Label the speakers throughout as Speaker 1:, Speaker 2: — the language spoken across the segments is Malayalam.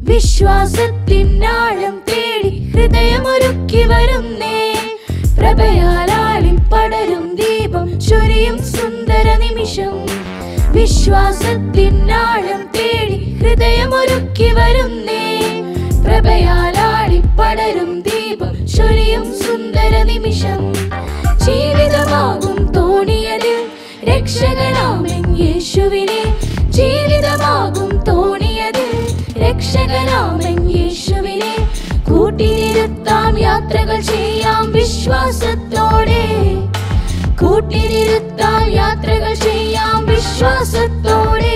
Speaker 1: വിശ്വാസത്തിനാഴം തേടി ഹൃദയമൊരുക്കി വരുന്നേ. പ്രഭയാലാളിൽ പടരും ദീപം ചൊരിയും സുന്ദര നിമിഷം. വിശ്വാസത്തിനാഴം തേടി ഹൃദയമൊരുക്കി വരുന്നേ. പ്രഭയാലാളിൽ പടരും ദീപം ചൊരിയും സുന്ദര നിമിഷം. ജീവിതമാകും തോണിയതിൽ രക്ഷകനാമൻ യേശുവിനെ. ജീവിതമാകും തോണിയതിൽ രക്ഷകനാമൻ യേശുവിനെ. കൂട്ടിനിരുത്താം യാത്രകൾ ചെയ്യാം വിശ്വാസത്തോടെ. കൂട്ടിനിരുത്താം യാത്രകൾ ചെയ്യാം വിശ്വാസത്തോടെ.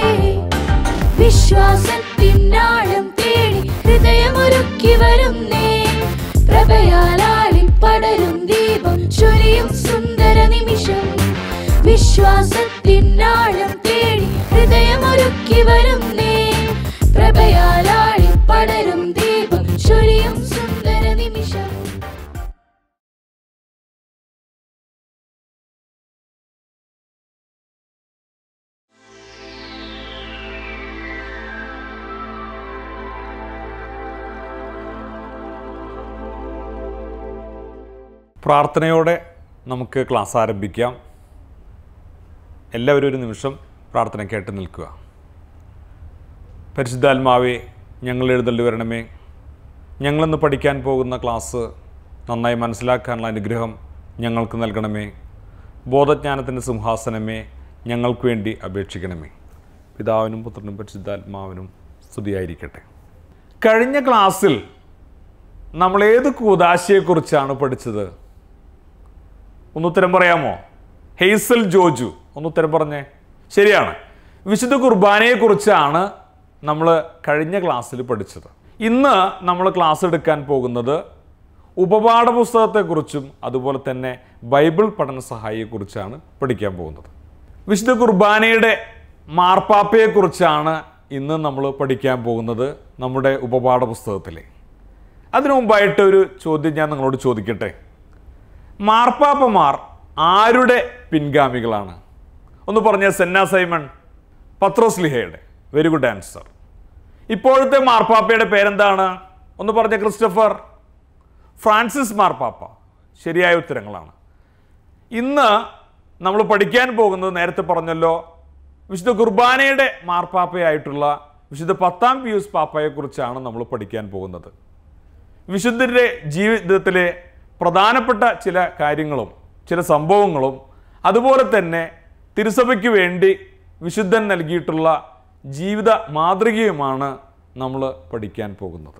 Speaker 1: വിശ്വാസത്തിനാഴം തേടി ഹൃദയമൊരുക്കി വരുന്നേ. പ്രഭയാലാളിൽ പടരും ദീപം ചൊരിയും സുന്ദര നിമിഷം. വിശ്വാസത്തിനാഴം തേടി ഹൃദയമൊരുക്കി വരുന്നേ. പ്രഭയാലാളിൽ പടരും ദീപം ചൊരിയും സുന്ദര നിമിഷം.
Speaker 2: പ്രാർത്ഥനയോടെ നമുക്ക് ക്ലാസ് ആരംഭിക്കാം. എല്ലാവരും ഒരു നിമിഷം പ്രാർത്ഥന കേട്ട് നിൽക്കുക. പരിശുദ്ധാത്മാവേ, ഞങ്ങൾ എഴുന്നള്ളി വരണമേ. ഞങ്ങളിന്ന് പഠിക്കാൻ പോകുന്ന ക്ലാസ് നന്നായി മനസ്സിലാക്കാനുള്ള അനുഗ്രഹം ഞങ്ങൾക്ക് നൽകണമേ. ബോധജ്ഞാനത്തിൻ്റെ സിംഹാസനമേ, ഞങ്ങൾക്ക് വേണ്ടി അപേക്ഷിക്കണമേ. പിതാവിനും പുത്രനും പരിശുദ്ധാത്മാവിനും സ്തുതിയായിരിക്കട്ടെ. കഴിഞ്ഞ ക്ലാസ്സിൽ നമ്മൾ ഏത് കൂദാശയെക്കുറിച്ചാണ് പഠിച്ചത്? ഒന്നുത്തരം പറയാമോ? ഹെയ്സൽ ജോജു ഒന്നുത്തരം പറഞ്ഞേ. ശരിയാണ്, വിശുദ്ധ കുർബാനയെക്കുറിച്ചാണ് നമ്മൾ കഴിഞ്ഞ ക്ലാസ്സിൽ പഠിച്ചത്. ഇന്ന് നമ്മൾ ക്ലാസ് എടുക്കാൻ പോകുന്നത് ഉപപാഠ പുസ്തകത്തെക്കുറിച്ചും അതുപോലെ തന്നെ ബൈബിൾ പഠന സഹായിയെക്കുറിച്ചാണ് പഠിക്കാൻ പോകുന്നത്. വിശുദ്ധ കുർബാനയുടെ മാർപ്പാപ്പയെക്കുറിച്ചാണ് ഇന്ന് നമ്മൾ പഠിക്കാൻ പോകുന്നത് നമ്മുടെ ഉപപാഠ പുസ്തകത്തിലെ. അതിനു മുമ്പായിട്ട് ഒരു ചോദ്യം ഞാൻ നിങ്ങളോട് ചോദിക്കട്ടെ. മാർപ്പാപ്പമാർ ആരുടെ പിൻഗാമികളാണ്? ഒന്ന് പറഞ്ഞ സെന്ന സൈമൺ. പത്രോസ്ലിഹയുടെ. Very good answer. ഇപ്പോഴത്തെ മാർപ്പാപ്പയുടെ പേരെന്താണ്? ഒന്ന് പറഞ്ഞ ക്രിസ്റ്റഫർ. ഫ്രാൻസിസ് മാർപ്പാപ്പ. ശരിയായ ഉത്തരങ്ങളാണ്. ഇന്ന് നമ്മൾ പഠിക്കാൻ പോകുന്നത് നേരത്തെ പറഞ്ഞല്ലോ, വിശുദ്ധ കുർബാനയുടെ മാർപ്പാപ്പയായിട്ടുള്ള വിശുദ്ധ 10-ാം പിയൂസ് പാപ്പയെക്കുറിച്ചാണ് നമ്മൾ പഠിക്കാൻ പോകുന്നത്. വിശുദ്ധരുടെ ജീവിതത്തിലെ പ്രധാനപ്പെട്ട ചില കാര്യങ്ങളും ചില സംഭവങ്ങളും അതുപോലെ തന്നെ തിരുസഭയ്ക്ക് വേണ്ടി വിശുദ്ധൻ നൽകിയിട്ടുള്ള ജീവിത മാതൃകയുമാണ് നമ്മൾ പഠിക്കാൻ പോകുന്നത്.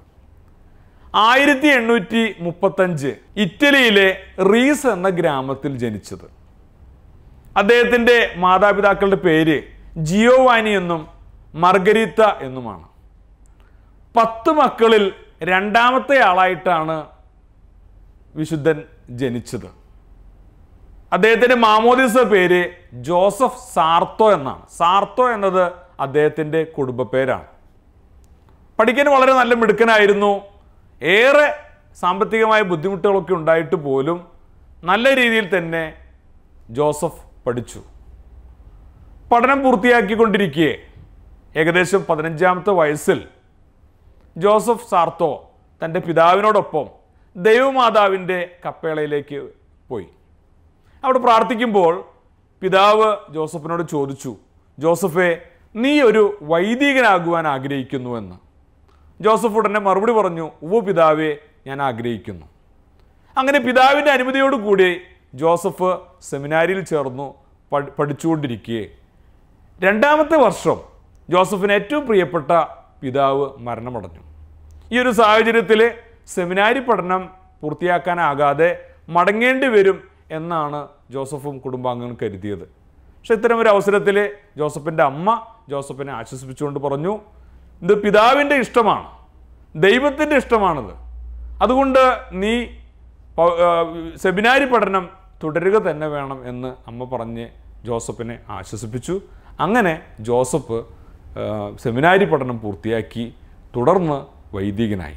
Speaker 2: 1835 ഇറ്റലിയിലെ റീസ് എന്ന ഗ്രാമത്തിൽ ജനിച്ചത്. അദ്ദേഹത്തിൻ്റെ മാതാപിതാക്കളുടെ പേര് ജിയോവാനി എന്നും മർഗരീത്ത എന്നുമാണ്. 10 മക്കളിൽ രണ്ടാമത്തെ ആളായിട്ടാണ് വിശുദ്ധൻ ജനിച്ചത്. അദ്ദേഹത്തിൻ്റെ മാമോദിസ പേര് ജോസഫ് സാർത്തോ എന്നാണ്. സാർത്തോ എന്നത് അദ്ദേഹത്തിൻ്റെ കുടുംബ പേരാണ്. പഠിക്കാൻ വളരെ നല്ല മിടുക്കനായിരുന്നു. ഏറെ സാമ്പത്തികമായ ബുദ്ധിമുട്ടുകളൊക്കെ ഉണ്ടായിട്ട് പോലും നല്ല രീതിയിൽ തന്നെ ജോസഫ് പഠിച്ചു. പഠനം പൂർത്തിയാക്കിക്കൊണ്ടിരിക്കെ ഏകദേശം 15-ാമത്തെ വയസ്സിൽ ജോസഫ് സാർത്തോ തൻ്റെ പിതാവിനോടൊപ്പം ദൈവമാതാവിൻ്റെ കപ്പേളയിലേക്ക് പോയി. അവിടെ പ്രാർത്ഥിക്കുമ്പോൾ പിതാവ് ജോസഫിനോട് ചോദിച്ചു, ജോസഫേ, നീ ഒരു വൈദികനാകുവാൻ ആഗ്രഹിക്കുന്നുവെന്ന്. ജോസഫ് ഉടനെ മറുപടി പറഞ്ഞു, ഉവ്വ് പിതാവേ, ഞാൻ ആഗ്രഹിക്കുന്നു. അങ്ങനെ പിതാവിൻ്റെ അനുമതിയോടുകൂടി ജോസഫ് സെമിനാരിയിൽ ചേർന്നു പഠിച്ചുകൊണ്ടിരിക്കെ 2-ാമത്തെ വർഷം ജോസഫിന് ഏറ്റവും പ്രിയപ്പെട്ട പിതാവ് മരണമടഞ്ഞു. ഈ ഒരു സാഹചര്യത്തിൽ സെമിനാരി പഠനം പൂർത്തിയാക്കാനാകാതെ മടങ്ങേണ്ടി വരും എന്നാണ് ജോസഫും കുടുംബാംഗങ്ങളും കരുതിയത്. പക്ഷെ ഇത്തരം ഒരു അവസരത്തിൽ ജോസഫിൻ്റെ അമ്മ ജോസഫിനെ ആശ്വസിപ്പിച്ചുകൊണ്ട് പറഞ്ഞു, ഇത് പിതാവിൻ്റെ ഇഷ്ടമാണ്, ദൈവത്തിൻ്റെ ഇഷ്ടമാണിത്, അതുകൊണ്ട് നീ സെമിനാരി പഠനം തുടരുക തന്നെ വേണം എന്ന് അമ്മ പറഞ്ഞ് ജോസഫിനെ ആശ്വസിപ്പിച്ചു. അങ്ങനെ ജോസഫ് സെമിനാരി പഠനം പൂർത്തിയാക്കി തുടർന്ന് വൈദികനായി.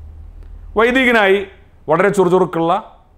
Speaker 2: വളരെ ചുറുചുറുക്കുള്ള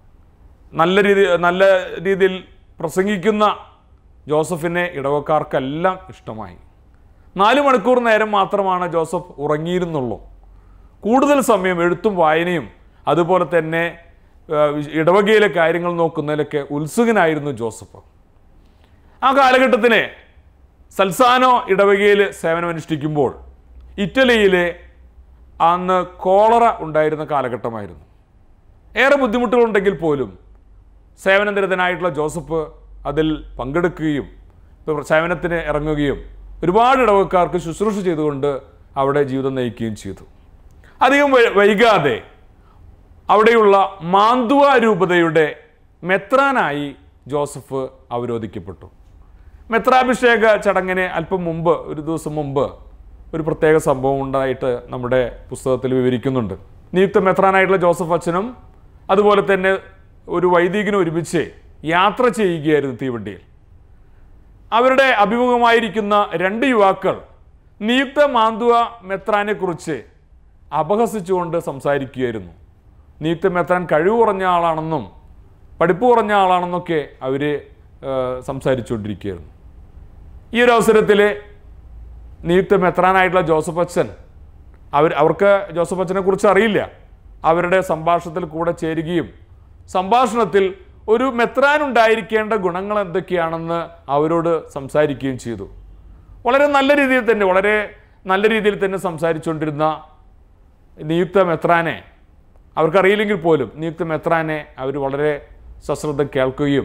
Speaker 2: നല്ല രീതിയിൽ പ്രസംഗിക്കുന്ന ജോസഫിനെ ഇടവക്കാർക്കെല്ലാം ഇഷ്ടമായി. 4 മണിക്കൂർ നേരം മാത്രമാണ് ജോസഫ് ഉറങ്ങിയിരുന്നുള്ളൂ. കൂടുതൽ സമയം എഴുത്തും വായനയും അതുപോലെ തന്നെ ഇടവകയിലെ കാര്യങ്ങൾ നോക്കുന്നതിലൊക്കെ ഉത്സുകനായിരുന്നു ജോസഫ്. ആ കാലഘട്ടത്തിന് സൽസാനോ ഇടവകയിൽ സേവനമനുഷ്ഠിക്കുമ്പോൾ ഇറ്റലിയിലെ അന്ന് കോളറ ഉണ്ടായിരുന്ന കാലഘട്ടമായിരുന്നു. ഏറെ ബുദ്ധിമുട്ടുകളുണ്ടെങ്കിൽ പോലും സേവനനിരതനായിട്ടുള്ള ജോസഫ് അതിൽ പങ്കെടുക്കുകയും സേവനത്തിന് ഇറങ്ങുകയും ഒരുപാട് ഇടവക്കാർക്ക് ശുശ്രൂഷ ചെയ്തുകൊണ്ട് അവിടെ ജീവിതം നയിക്കുകയും ചെയ്തു. അധികം വൈകാതെ അവിടെയുള്ള മാന്തുവ രൂപതയുടെ മെത്രാനായി ജോസഫ് അവരോധിക്കപ്പെട്ടു. മെത്രാഭിഷേക ചടങ്ങിന് അല്പം മുമ്പ്, ഒരു ദിവസം മുമ്പ് ഒരു പ്രത്യേക സംഭവം ഉണ്ടായിട്ട് നമ്മുടെ പുസ്തകത്തിൽ വിവരിക്കുന്നുണ്ട്. നിയുക്ത മെത്രാനായിട്ടുള്ള ജോസഫ് അച്ഛനും അതുപോലെ തന്നെ ഒരു വൈദികനും ഒരുമിച്ച് യാത്ര ചെയ്യുകയായിരുന്നു തീവണ്ടിയിൽ. അവരുടെ അഭിമുഖമായിരിക്കുന്ന 2 യുവാക്കൾ നിയുക്ത മാന്തുവ മെത്രാനെ കുറിച്ച് അപഹസിച്ചുകൊണ്ട് സംസാരിക്കുകയായിരുന്നു. നിയുക്ത മെത്രാൻ കഴിവ് കുറഞ്ഞ ആളാണെന്നും പഠിപ്പ് കുറഞ്ഞ ആളാണെന്നൊക്കെ അവർ സംസാരിച്ചുകൊണ്ടിരിക്കുകയായിരുന്നു. ഈ ഒരു അവസരത്തിൽ നിയുക്ത മെത്രാനായിട്ടുള്ള ജോസഫ് അച്ഛൻ അവർക്ക് ജോസഫ് അച്ഛനെ കുറിച്ച് അറിയില്ല. അവരുടെ സംഭാഷണത്തിൽ കൂടെ ചേരുകയും സംഭാഷണത്തിൽ ഒരു മെത്രാൻ ഉണ്ടായിരിക്കേണ്ട ഗുണങ്ങൾ എന്തൊക്കെയാണെന്ന് അവരോട് സംസാരിക്കുകയും ചെയ്തു. വളരെ നല്ല രീതിയിൽ തന്നെ സംസാരിച്ചുകൊണ്ടിരുന്ന നിയുക്ത മെത്രാനെ, അവർക്കറിയില്ലെങ്കിൽ പോലും നിയുക്ത മെത്രാനെ അവർ വളരെ സശ്രദ്ധ കേൾക്കുകയും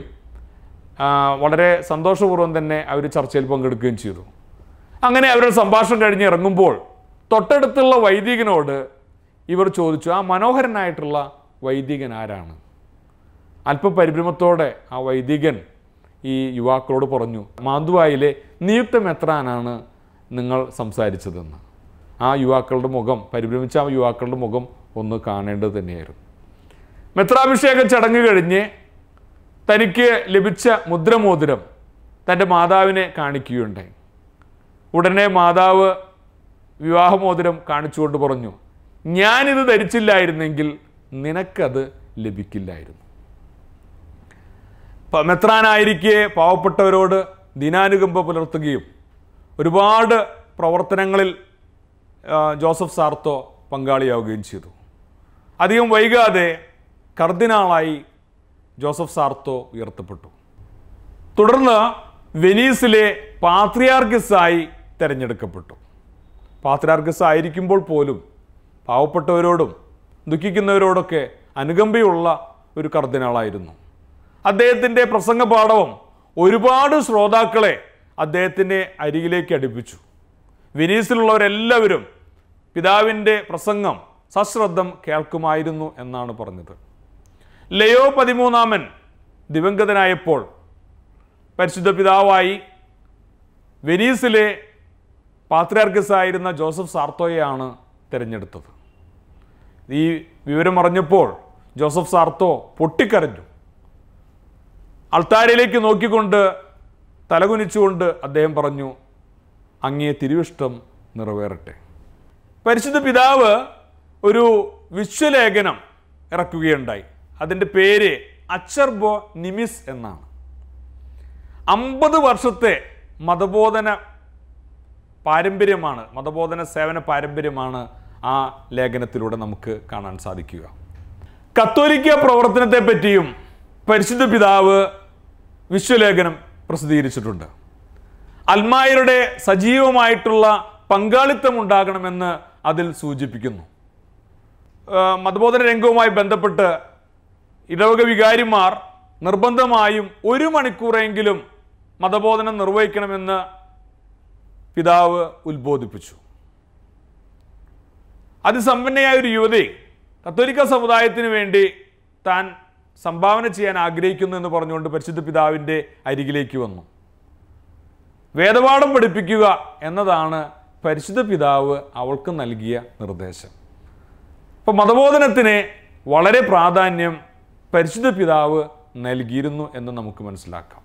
Speaker 2: വളരെ സന്തോഷപൂർവ്വം തന്നെ അവർ ചർച്ചയിൽ പങ്കെടുക്കുകയും ചെയ്തു. അങ്ങനെ അവരുടെ സംഭാഷണം കഴിഞ്ഞ് ഇറങ്ങുമ്പോൾ തൊട്ടടുത്തുള്ള വൈദികനോട് ഇവർ ചോദിച്ചു, ആ മനോഹരനായിട്ടുള്ള വൈദികൻ ആരാണ്? അല്പ പരിഭ്രമത്തോടെ ആ വൈദികൻ ഈ യുവാക്കളോട് പറഞ്ഞു, മാന്തുവായിലെ നിയുക്ത മെത്രാനാണ് നിങ്ങൾ സംസാരിച്ചതെന്ന്. ആ യുവാക്കളുടെ മുഖം, പരിഭ്രമിച്ച ആ യുവാക്കളുടെ മുഖം ഒന്ന് കാണേണ്ടത് തന്നെയായിരുന്നു. മെത്രാഭിഷേക ചടങ്ങ് കഴിഞ്ഞ് തനിക്ക് ലഭിച്ച മുദ്രമോതിരം തൻ്റെ മാതാവിനെ കാണിക്കുകയുണ്ടായി. ഉടനെ മാതാവ് വിവാഹമോതിരം കാണിച്ചുകൊണ്ട് പറഞ്ഞു, ഞാനിത് ധരിച്ചില്ലായിരുന്നെങ്കിൽ നിനക്കത് ലഭിക്കില്ലായിരുന്നു. മെത്രാനായിരിക്കെ പാവപ്പെട്ടവരോട് ദീനാനുകമ്പ പുലർത്തുകയും ഒരുപാട് പ്രവർത്തനങ്ങളിൽ ജോസഫ് സാർത്തോ പങ്കാളിയാവുകയും ചെയ്തു. അധികം വൈകാതെ കർദിനാളായി ജോസഫ് സാർത്തോ ഉയർത്തപ്പെട്ടു. തുടർന്ന് വെനീസിലെ പാത്രിയാർക്കിസായി തിരഞ്ഞെടുക്കപ്പെട്ടു. പാത്രിയാർക്കിസ് ആയിരിക്കുമ്പോൾ പോലും പാവപ്പെട്ടവരോടും ദുഃഖിക്കുന്നവരോടൊക്കെ അനുകമ്പയുള്ള ഒരു കർദിനാളായിരുന്നു. അദ്ദേഹത്തിൻ്റെ പ്രസംഗ പാഠവും ഒരുപാട് ശ്രോതാക്കളെ അദ്ദേഹത്തിൻ്റെ അരികിലേക്ക് അടുപ്പിച്ചു. വെനീസിലുള്ളവരെല്ലാവരും പിതാവിൻ്റെ പ്രസംഗം സശ്രദ്ധം കേൾക്കുമായിരുന്നു എന്നാണ് പറഞ്ഞത്. ലയോ 13 ദിവംഗതനായപ്പോൾ പരിശുദ്ധ പിതാവായി വെനീസിലെ പാത്രിയാർക്കിസായിരുന്ന ജോസഫ് സാർത്തോയെയാണ് തിരഞ്ഞെടുത്തത്. ഈ വിവരം അറിഞ്ഞപ്പോൾ ജോസഫ് സാർത്തോ പൊട്ടിക്കരഞ്ഞു. അൾത്താരയിലേക്ക് നോക്കിക്കൊണ്ട് തലകുനിച്ചുകൊണ്ട് അദ്ദേഹം പറഞ്ഞു, അങ്ങേ തിരുവിഷ്ടം നിറവേറട്ടെ. പരിശുദ്ധ പിതാവ് ഒരു വിശ്വലേഖനം ഇറക്കുകയുണ്ടായി. അതിൻ്റെ പേര് അച്ചർബോ നിമിസ് എന്നാണ്. 50 വർഷത്തെ മതബോധന പാരമ്പര്യമാണ്, മതബോധന സേവന പാരമ്പര്യമാണ് ആ ലേഖനത്തിലൂടെ നമുക്ക് കാണാൻ സാധിക്കുക. കത്തോലിക്ക പ്രവർത്തനത്തെ പറ്റിയും പരിശുദ്ധ പിതാവ് വിശ്വലേഖനം പ്രസിദ്ധീകരിച്ചിട്ടുണ്ട്. അൽമായരുടെ സജീവമായിട്ടുള്ള പങ്കാളിത്തം ഉണ്ടാകണമെന്ന് അതിൽ സൂചിപ്പിക്കുന്നു. മതബോധന രംഗവുമായി ബന്ധപ്പെട്ട് ഇടവക വികാരിമാർ നിർബന്ധമായും 1 മണിക്കൂറെങ്കിലും മതബോധനം നിർവഹിക്കണമെന്ന് പിതാവ് ഉത്ബോധിപ്പിച്ചു. അതിസമ്പന്നയായ ഒരു യുവതി കത്തോലിക്ക സമുദായത്തിന് വേണ്ടി താൻ സംഭാവന ചെയ്യാൻ ആഗ്രഹിക്കുന്നു എന്ന് പറഞ്ഞുകൊണ്ട് പരിശുദ്ധ പിതാവിൻ്റെ അരികിലേക്ക് വന്നു. വേദപാഠം പഠിപ്പിക്കുക എന്നതാണ് പരിശുദ്ധ പിതാവ് അവൾക്ക് നൽകിയ നിർദ്ദേശം. അപ്പോൾ മതബോധനത്തിന് വളരെ പ്രാധാന്യം പരിശുദ്ധ പിതാവ് നൽകിയിരുന്നു എന്ന് നമുക്ക് മനസ്സിലാക്കാം.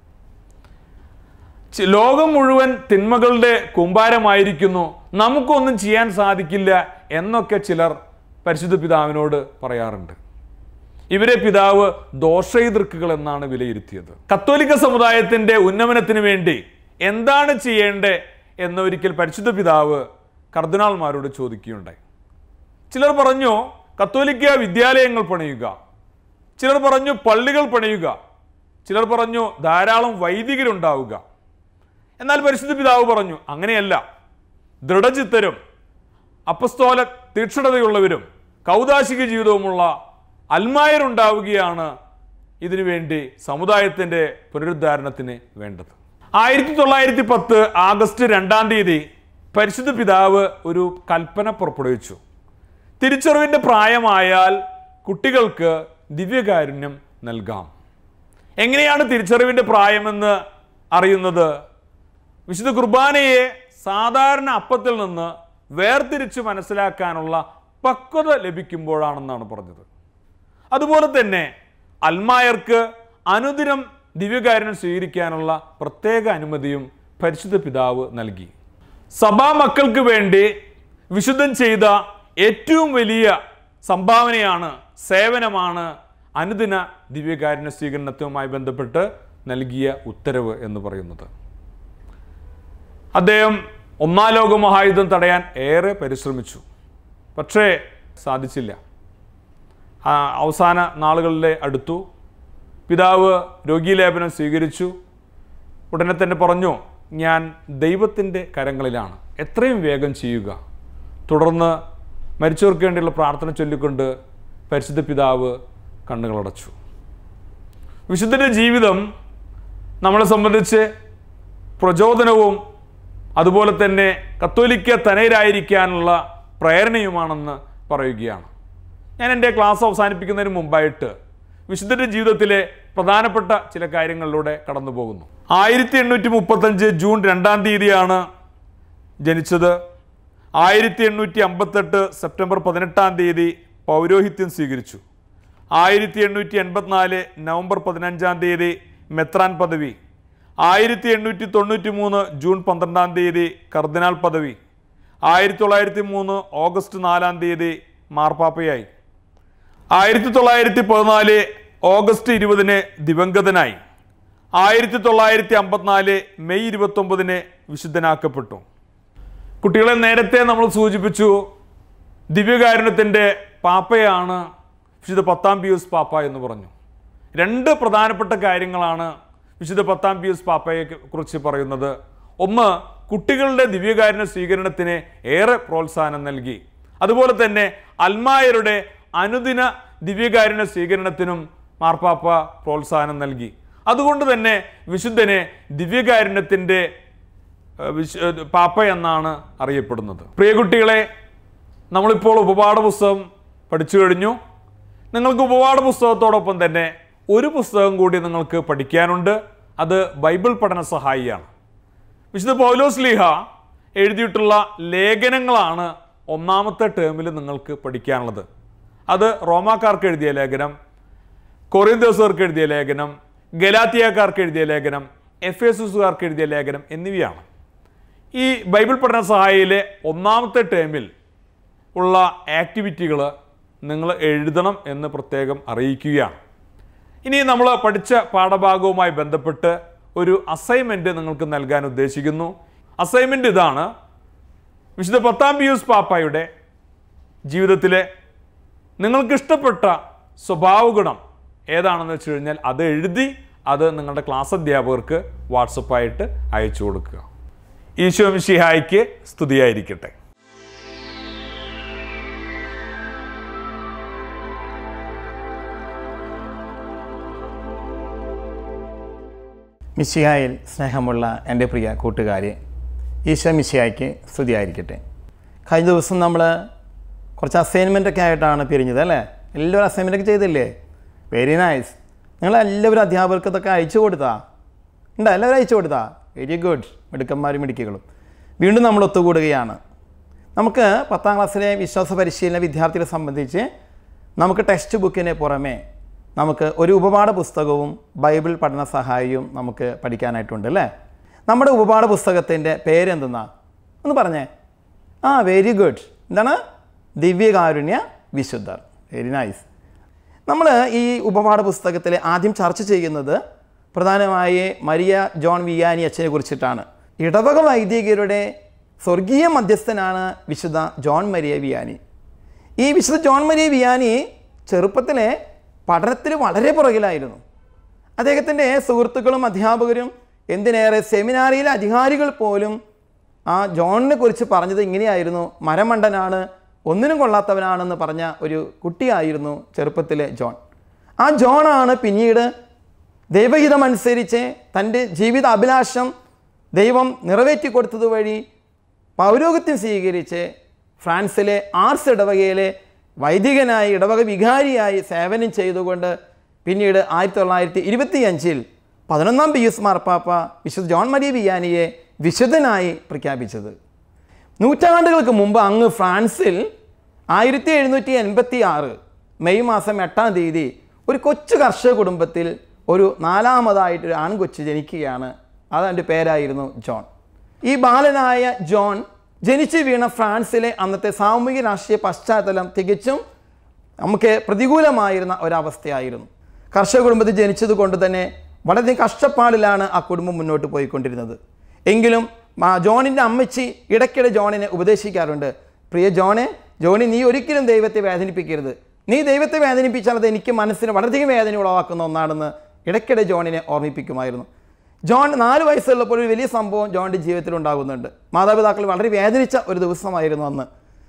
Speaker 2: ലോകം മുഴുവൻ തിന്മകളുടെ കൂമ്പാരമായിരിക്കുന്നു, നമുക്കൊന്നും ചെയ്യാൻ സാധിക്കില്ല എന്നൊക്കെ ചിലർ പരിശുദ്ധ പിതാവിനോട് പറയാറുണ്ട്. ഇവരെ പിതാവ് ദോഷൈതൃക്കുകൾ എന്നാണ് വിലയിരുത്തിയത്. കത്തോലിക്ക സമുദായത്തിൻ്റെ ഉന്നമനത്തിന് വേണ്ടി എന്താണ് ചെയ്യേണ്ടത് എന്നൊരിക്കൽ പരിശുദ്ധ പിതാവ് കർദിനാൾമാരോട് ചോദിക്കുകയുണ്ടായി. ചിലർ പറഞ്ഞു കത്തോലിക്ക വിദ്യാലയങ്ങൾ പണിയുക, ചിലർ പറഞ്ഞു പള്ളികൾ പണിയുക, ചിലർ പറഞ്ഞു ധാരാളം വൈദികരുണ്ടാവുക. എന്നാൽ പരിശുദ്ധ പിതാവ് പറഞ്ഞു അങ്ങനെയല്ല, ദൃഢചിത്തരും അപ്പസ്തോല തീക്ഷ്ണതയുള്ളവരും കൗദാശിക ജീവിതവുമുള്ള അൽമായരുണ്ടാവുകയാണ് ഇതിനുവേണ്ടി സമുദായത്തിൻ്റെ പുനരുദ്ധാരണത്തിന് വേണ്ടത്. 1910 ആഗസ്റ്റ് 2 പരിശുദ്ധ പിതാവ് ഒരു കൽപ്പന പുറപ്പെടുവിച്ചു. തിരിച്ചറിവിൻ്റെ പ്രായമായാൽ കുട്ടികൾക്ക് ദിവ്യകാരുണ്യം നൽകാം. എങ്ങനെയാണ് തിരിച്ചറിവിൻ്റെ പ്രായമെന്ന് അറിയുന്നത്? വിശുദ്ധ കുർബാനയെ സാധാരണ അപ്പത്തിൽ നിന്ന് വേർതിരിച്ച് മനസ്സിലാക്കാനുള്ള പക്വത ലഭിക്കുമ്പോഴാണെന്നാണ് പറഞ്ഞത്. അതുപോലെ തന്നെ അൽമായർക്ക് അനുദിനം ദിവ്യകാരുണ്യം സ്വീകരിക്കാനുള്ള പ്രത്യേക അനുമതിയും പരിശുദ്ധ പിതാവ് നൽകി. സഭാ മക്കൾക്ക് വേണ്ടി വിശുദ്ധൻ ചെയ്ത ഏറ്റവും വലിയ സംഭാവനയാണ്, സേവനമാണ് അനുദിന ദിവ്യകാരുണ്യ സ്വീകരണത്തുമായി ബന്ധപ്പെട്ട് നൽകിയ ഉത്തരവ് എന്ന് പറയുന്നത്. അദ്ദേഹം ഒന്നാം ലോക മഹായുദ്ധം തടയാൻ ഏറെ പരിശ്രമിച്ചു, പക്ഷേ സാധിച്ചില്ല. അവസാന നാളുകളിലെ അടുത്തു. പിതാവ് രോഗീലേപനം സ്വീകരിച്ചു. ഉടനെ തന്നെ പറഞ്ഞു, ഞാൻ ദൈവത്തിൻ്റെ കരങ്ങളിലാണ്, എത്രയും വേഗം ചെയ്യുക. തുടർന്ന് മരിച്ചവർക്ക് വേണ്ടിയുള്ള പ്രാർത്ഥന ചൊല്ലിക്കൊണ്ട് പരിശുദ്ധ പിതാവ് കണ്ണുകളടച്ചു. വിശുദ്ധൻ്റെ ജീവിതം നമ്മളെ സംബന്ധിച്ച് പ്രചോദനവും അതുപോലെ തന്നെ കത്തോലിക്ക തനയരായിരിക്കാനുള്ള പ്രേരണയുമാണെന്ന് പറയുകയാണ്. ഞാൻ എൻ്റെ ക്ലാസ് അവസാനിപ്പിക്കുന്നതിന് മുമ്പായിട്ട് വിശുദ്ധൻ്റെ ജീവിതത്തിലെ പ്രധാനപ്പെട്ട ചില കാര്യങ്ങളിലൂടെ കടന്നു പോകുന്നു. 1835 ജൂൺ 2 ജനിച്ചത്. 1858 സെപ്റ്റംബർ 18 പൗരോഹിത്യം സ്വീകരിച്ചു. 1884 നവംബർ 15 മെത്രാൻ പദവി. 1893 ജൂൺ 12 കർദിനാൾ പദവി. 1903 ഓഗസ്റ്റ് 4 മാർപ്പാപ്പയായി. 1914 ഓഗസ്റ്റ് 20 ദിവംഗതനായി. 1954 മെയ് 29 വിശുദ്ധനാക്കപ്പെട്ടു. കുട്ടികളെ നേരത്തെ നമ്മൾ സൂചിപ്പിച്ചു, ദിവ്യകാരുണ്യത്തിൻ്റെ പാപ്പയാണ് വിശുദ്ധ 10 പിയൂസ് പാപ്പ എന്ന് പറഞ്ഞു. 2 പ്രധാനപ്പെട്ട കാര്യങ്ങളാണ് വിശുദ്ധ 10 പിയൂസ് പാപ്പയെ കുറിച്ച് പറയുന്നത്. ഒന്ന്, കുട്ടികളുടെ ദിവ്യകാരുണ്യ സ്വീകരണത്തിന് ഏറെ പ്രോത്സാഹനം നൽകി. അതുപോലെ തന്നെ അൽമായരുടെ അനുദിന ദിവ്യകാരുണ്യ സ്വീകരണത്തിനും മാർപ്പാപ്പ പ്രോത്സാഹനം നൽകി. അതുകൊണ്ട് തന്നെ വിശുദ്ധനെ ദിവ്യകാരുണ്യത്തിൻ്റെ പാപ്പ എന്നാണ് അറിയപ്പെടുന്നത്. പ്രിയ കുട്ടികളെ, നമ്മളിപ്പോൾ ഉപപാഠ പുസ്തകം പഠിച്ചു കഴിഞ്ഞു. നിങ്ങൾക്ക് ഉപപാഠ പുസ്തകത്തോടൊപ്പം തന്നെ ഒരു പുസ്തകം കൂടി നിങ്ങൾക്ക് പഠിക്കാനുണ്ട്. അത് ബൈബിൾ പഠന സഹായിയാണ്. വിശുദ്ധ പൗലോസ് ലീഹ എഴുതിയിട്ടുള്ള ലേഖനങ്ങളാണ് ഒന്നാമത്തെ ടേമിൽ നിങ്ങൾക്ക് പഠിക്കാനുള്ളത്. അത് റോമാക്കാർക്ക് എഴുതിയ ലേഖനം, കൊറിന്തോസുകാർക്ക് എഴുതിയ ലേഖനം, ഗലാത്തിയക്കാർക്ക് എഴുതിയ ലേഖനം, എഫേസുസുകാർക്ക് എഴുതിയ ലേഖനം എന്നിവയാണ്. ഈ ബൈബിൾ പഠന സഹായിയിലെ ഒന്നാമത്തെ ടേമിൽ ഉള്ള ആക്ടിവിറ്റികൾ നിങ്ങൾ എഴുതണം എന്ന് പ്രത്യേകം അറിയിക്കുകയാണ്. ഇനി നമ്മൾ പഠിച്ച പാഠഭാഗവുമായി ബന്ധപ്പെട്ട് ഒരു അസൈൻമെൻറ്റ് നിങ്ങൾക്ക് നൽകാൻ ഉദ്ദേശിക്കുന്നു. അസൈൻമെൻറ്റ് ഇതാണ്: വിശുദ്ധ 10 പിയൂസ് പാപ്പായുടെ ജീവിതത്തിലെ നിങ്ങൾക്കിഷ്ടപ്പെട്ട സ്വഭാവഗുണം ഏതാണെന്ന് വെച്ച് കഴിഞ്ഞാൽ അത് എഴുതി അത് നിങ്ങളുടെ ക്ലാസ് അധ്യാപകർക്ക് വാട്സപ്പായിട്ട് അയച്ചു കൊടുക്കുക. ഈശോ മിശിഹായ്ക്ക് സ്തുതിയായിരിക്കട്ടെ.
Speaker 3: മിശിഹായിൽ സ്നേഹമുള്ള എൻ്റെ പ്രിയ കൂട്ടുകാരെ, ഈശോ മിശിഹായ്ക്ക് സ്തുതിയായിരിക്കട്ടെ. കഴിഞ്ഞ ദിവസം നമ്മൾ കുറച്ച് അസൈൻമെൻറ്റൊക്കെ ആയിട്ടാണ് പിരിഞ്ഞത് അല്ലേ? എല്ലാവരും അസൈൻമെൻറ്റൊക്കെ ചെയ്തില്ലേ? Very nice. നിങ്ങളെല്ലാവരും അധ്യാപകർക്ക് ഇതൊക്കെ അയച്ചു കൊടുത്താ? ഉണ്ടോ? എല്ലാവരും അയച്ചു കൊടുത്താ? Very good. മിടുക്കന്മാരും മിടുക്കികളും. വീണ്ടും നമ്മൾ ഒത്തുകൂടുകയാണ്. നമുക്ക് 10ാം ക്ലാസ്സിലെ വിശ്വാസ പരിശീലന വിദ്യാർത്ഥികളെ സംബന്ധിച്ച് നമുക്ക് ടെക്സ്റ്റ് ബുക്കിന് പുറമെ നമുക്ക് ഒരു ഉപപാഠ പുസ്തകവും ബൈബിൾ പഠന സഹായിയും നമുക്ക് പഠിക്കാനായിട്ടുണ്ട് അല്ലേ? നമ്മുടെ ഉപപാഠ പുസ്തകത്തിൻ്റെ പേരെന്തെന്നാ ഒന്ന് പറഞ്ഞേ. Very good. എന്താണ്? ദിവ്യകാരുണ്യ വിശുദ്ധർ. Very nice. നമ്മൾ ഈ ഉപപാഠ പുസ്തകത്തിൽ ആദ്യം ചർച്ച ചെയ്യുന്നത് പ്രധാനമായി മരിയ ജോൺ വിയാനി അച്ഛനെ കുറിച്ചിട്ടാണ്. ഇടവക വൈദികരുടെ സ്വർഗീയ മധ്യസ്ഥനാണ് വിശുദ്ധ ജോൺ മരിയ വിയാനി. ഈ വിശുദ്ധ ജോൺ മരിയ വിയാനി ചെറുപ്പത്തിലെ പഠനത്തിൽ വളരെ പുറകിലായിരുന്നു. അദ്ദേഹത്തിൻ്റെ സുഹൃത്തുക്കളും അധ്യാപകരും എന്തിനേറെ സെമിനാരിയിലെ അധികാരികൾ പോലും ആ ജോണിനെ കുറിച്ച് പറഞ്ഞത് ഇങ്ങനെയായിരുന്നു: മരമണ്ടനാണ്, ഒന്നിനും കൊള്ളാത്തവനാണെന്ന് പറഞ്ഞ ഒരു കുട്ടിയായിരുന്നു ചെറുപ്പത്തിലെ ജോൺ. ആ ജോണാണ് പിന്നീട് ദൈവഹിതമനുസരിച്ച് തൻ്റെ ജീവിത അഭിലാഷം ദൈവം നിറവേറ്റി കൊടുത്തത് വഴി പൗരോഹിത്യം സ്വീകരിച്ച് ഫ്രാൻസിലെ ആർസ് ഇടവകയിലെ വൈദികനായി ഇടവക വികാരിയായി സേവനം ചെയ്തുകൊണ്ട് പിന്നീട് 1925 11-ാം പിയൂസ് മാർപ്പാപ്പ വിശുദ്ധ ജോൺ മരിയ വിയാനിയെ വിശുദ്ധനായി പ്രഖ്യാപിച്ചത്. നൂറ്റാണ്ടുകൾക്ക് മുമ്പ് അങ്ങ് ഫ്രാൻസിൽ 1786 മെയ് മാസം 8-ാം തീയതി ഒരു കൊച്ചു കർഷക കുടുംബത്തിൽ ഒരു 4ാമതായിട്ടൊരു ആൺകൊച്ച് ജനിക്കുകയാണ്. അതിൻ്റെ പേരായിരുന്നു ജോൺ. ഈ ബാലനായ ജോൺ ജനിച്ചു വീണ ഫ്രാൻസിലെ അന്നത്തെ സാമൂഹിക രാഷ്ട്രീയ പശ്ചാത്തലം തികച്ചും നമുക്ക് പ്രതികൂലമായിരുന്ന ഒരവസ്ഥയായിരുന്നു. കർഷക കുടുംബത്തിൽ ജനിച്ചത് കൊണ്ട് തന്നെ വളരെയധികം കഷ്ടപ്പാടിലാണ് ആ കുടുംബം മുന്നോട്ട് പോയിക്കൊണ്ടിരുന്നത്. എങ്കിലും ജോണിൻ്റെ അമ്മച്ചി ഇടയ്ക്കിടെ ജോണിനെ ഉപദേശിക്കാറുണ്ട്: പ്രിയ ജോണി, നീ ഒരിക്കലും ദൈവത്തെ വേദനിപ്പിക്കരുത്. നീ ദൈവത്തെ വേദനിപ്പിച്ചാൽ അത് എനിക്ക് മനസ്സിന് വളരെയധികം വേദന ഉളവാക്കുന്ന ഒന്നാണെന്ന് ഇടയ്ക്കിടെ ജോണിനെ ഓർമ്മിപ്പിക്കുമായിരുന്നു. ജോൺ 4 വയസ്സുള്ളപ്പോൾ ഒരു വലിയ സംഭവം ജോണിൻ്റെ ജീവിതത്തിൽ ഉണ്ടാകുന്നുണ്ട്. മാതാപിതാക്കൾ വളരെ വേദനിച്ച ഒരു ദിവസമായിരുന്നു അന്ന്.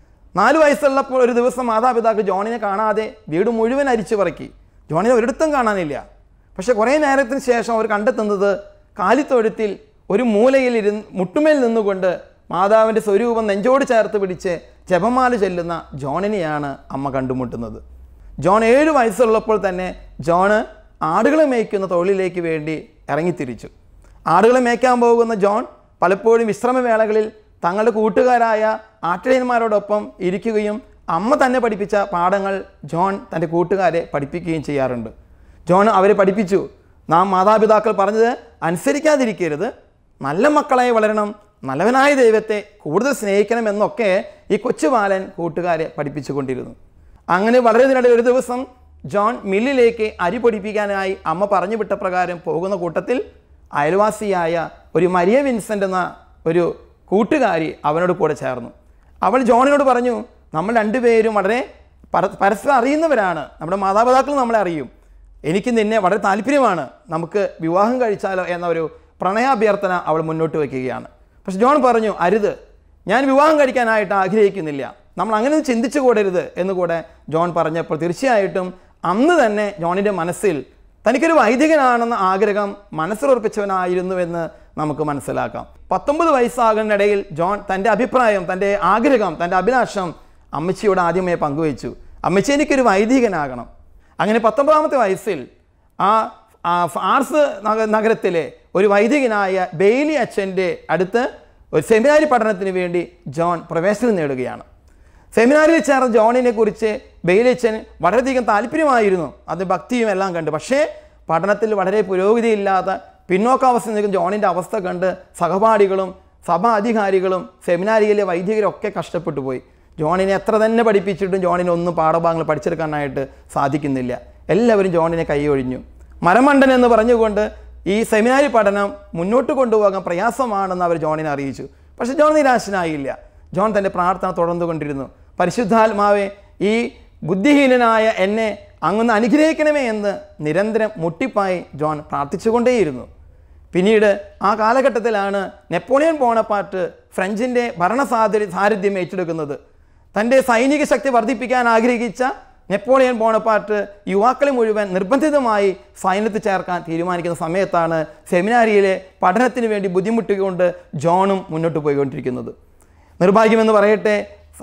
Speaker 3: 4 വയസ്സുള്ളപ്പോൾ ഒരു ദിവസം മാതാപിതാക്കൾ ജോണിനെ കാണാതെ വീട് മുഴുവൻ അരിച്ചു പറക്കി. ജോണിനെ ഒരിടത്തും കാണാനില്ല. പക്ഷെ കുറേ നേരത്തിന് ശേഷം അവർ കണ്ടെത്തുന്നത് കാലിത്തൊഴുത്തിൽ ഒരു മൂലയിൽ മുട്ടുമേൽ നിന്നുകൊണ്ട് മാതാവിൻ്റെ സ്വരൂപം നെഞ്ചോട് ചേർത്ത് പിടിച്ച് ജപമാല ചൊല്ലുന്ന ജോണിനെയാണ് അമ്മ കണ്ടുമുട്ടുന്നത്. ജോൺ 7 വയസ്സുള്ളപ്പോൾ തന്നെ ജോണ് ആടുകളെ മേയ്ക്കുന്ന തൊഴിലിലേക്ക് വേണ്ടി ഇറങ്ങിത്തിരിച്ചു. ആടുകളെ മേയ്ക്കാൻ പോകുന്ന ജോൺ പലപ്പോഴും വിശ്രമവേളകളിൽ തങ്ങളുടെ കൂട്ടുകാരായ ആട്ടിടയന്മാരോടൊപ്പം ഇരിക്കുകയും അമ്മ തന്നെ പഠിപ്പിച്ച പാഠങ്ങൾ ജോൺ തൻ്റെ കൂട്ടുകാരെ പഠിപ്പിക്കുകയും ചെയ്യാറുണ്ട്. ജോൺ അവരെ പഠിപ്പിച്ചു: നാം മാതാപിതാക്കൾ പറഞ്ഞത് അനുസരിക്കാതിരിക്കരുത്, നല്ല മക്കളായി വളരണം, നല്ലവനായ ദൈവത്തെ കൂടുതൽ സ്നേഹിക്കണം എന്നൊക്കെ ഈ കൊച്ചുബാലൻ കൂട്ടുകാരെ പഠിപ്പിച്ചുകൊണ്ടിരുന്നു. അങ്ങനെ വളരെ ഇതിനിടയിൽ ഒരു ദിവസം ജോൺ മില്ലിലേക്ക് അരി പൊടിപ്പിക്കാനായി അമ്മ പറഞ്ഞു വിട്ട പ്രകാരം പോകുന്ന കൂട്ടത്തിൽ അയൽവാസിയായ ഒരു മരിയ വിൻസെൻ്റ് എന്ന ഒരു കൂട്ടുകാരി അവനോട് കൂടെ ചേർന്നു. അവൾ ജോണിനോട് പറഞ്ഞു: നമ്മൾ രണ്ടുപേരും വളരെ പരസ്പരം അറിയുന്നവരാണ്, നമ്മുടെ മാതാപിതാക്കൾ നമ്മളെ അറിയും, എനിക്ക് നിന്നെ വളരെ താല്പര്യമാണ്, നമുക്ക് വിവാഹം കഴിച്ചാലോ എന്ന ഒരു പ്രണയാഭ്യർത്ഥന അവൾ മുന്നോട്ട് വയ്ക്കുകയാണ്. പക്ഷെ ജോൺ പറഞ്ഞു: അരുത്, ഞാൻ വിവാഹം കഴിക്കാനായിട്ട് ആഗ്രഹിക്കുന്നില്ല, നമ്മൾ അങ്ങനെ ചിന്തിച്ചു കൂടരുത് എന്നുകൂടെ ജോൺ പറഞ്ഞപ്പോൾ തീർച്ചയായിട്ടും അന്ന് തന്നെ ജോണിൻ്റെ മനസ്സിൽ തനിക്കൊരു വൈദികനാണെന്ന ആഗ്രഹം മനസ്സിലുറപ്പിച്ചവനായിരുന്നുവെന്ന് നമുക്ക് മനസ്സിലാക്കാം. 19 വയസ്സാകുന്നിടയിൽ ജോൺ തൻ്റെ അഭിപ്രായം, തൻ്റെ ആഗ്രഹം, തൻ്റെ അഭിലാഷം അമ്മച്ചിയോട് ആദ്യമേ പങ്കുവച്ചു: അമ്മച്ചി, എനിക്കൊരു വൈദികനാകണം. അങ്ങനെ 19ാമത്തെ വയസ്സിൽ ആർസ് നഗരത്തിലെ ഒരു വൈദികനായ ബെയ്ലി അച്ഛൻ്റെ അടുത്ത് ഒരു സെമിനാരി പഠനത്തിന് വേണ്ടി ജോൺ പ്രവേശനം നേടുകയാണ്. സെമിനാരിയിൽ ചേർന്ന ജോണിനെ കുറിച്ച് ബെയ്ലി അച്ഛൻ വളരെയധികം താല്പര്യമായിരുന്നു, അത് ഭക്തിയും എല്ലാം കണ്ട്. പക്ഷേ പഠനത്തിൽ വളരെ പുരോഗതിയില്ലാത്ത പിന്നോക്കാവസ്ഥ നിൽക്കുന്ന ജോണിൻ്റെ അവസ്ഥ കണ്ട് സഹപാഠികളും സഭാ അധികാരികളും സെമിനാരിയിലെ വൈദികരൊക്കെ കഷ്ടപ്പെട്ടു പോയി. ജോണിനെ എത്ര തന്നെ പഠിപ്പിച്ചിട്ടും ജോണിനെ ഒന്നും പാഠഭാഗങ്ങൾ പഠിച്ചെടുക്കാനായിട്ട് സാധിക്കുന്നില്ല. എല്ലാവരും ജോണിനെ കൈയൊഴിഞ്ഞു. മരമണ്ടൻ എന്ന് പറഞ്ഞുകൊണ്ട് ഈ സെമിനാരി പഠനം മുന്നോട്ട് കൊണ്ടുപോകാൻ പ്രയാസമാണെന്ന് അവർ ജോണിനെ അറിയിച്ചു. പക്ഷേ ജോൺ നിരാശനായില്ല. ജോൺ തൻ്റെ പ്രാർത്ഥന തുടർന്നുകൊണ്ടിരുന്നു. പരിശുദ്ധാത്മാവെ, ഈ ബുദ്ധിഹീനനായ എന്നെ അങ്ങൊന്ന് അനുഗ്രഹിക്കണമേ എന്ന് നിരന്തരം മുട്ടിപ്പായി ജോൺ പ്രാർത്ഥിച്ചുകൊണ്ടേയിരുന്നു. പിന്നീട് ആ കാലഘട്ടത്തിലാണ് നെപ്പോളിയൻ ബോണപ്പാർട്ട് ഫ്രഞ്ചിൻ്റെ സാരഥ്യം ഏറ്റെടുക്കുന്നത്. തൻ്റെ സൈനിക ശക്തി വർദ്ധിപ്പിക്കാൻ ആഗ്രഹിച്ച നെപ്പോളിയൻ ബോണപ്പാർട്ട് യുവാക്കളെ മുഴുവൻ നിർബന്ധിതമായി സൈന്യത്തിൽ ചേർക്കാൻ തീരുമാനിക്കുന്ന സമയത്താണ് സെമിനാരിയിലെ പഠനത്തിന് വേണ്ടി ബുദ്ധിമുട്ടിക്കൊണ്ട് ജോണും മുന്നോട്ട് പോയിക്കൊണ്ടിരിക്കുന്നത്. നിർഭാഗ്യമെന്ന് പറയട്ടെ,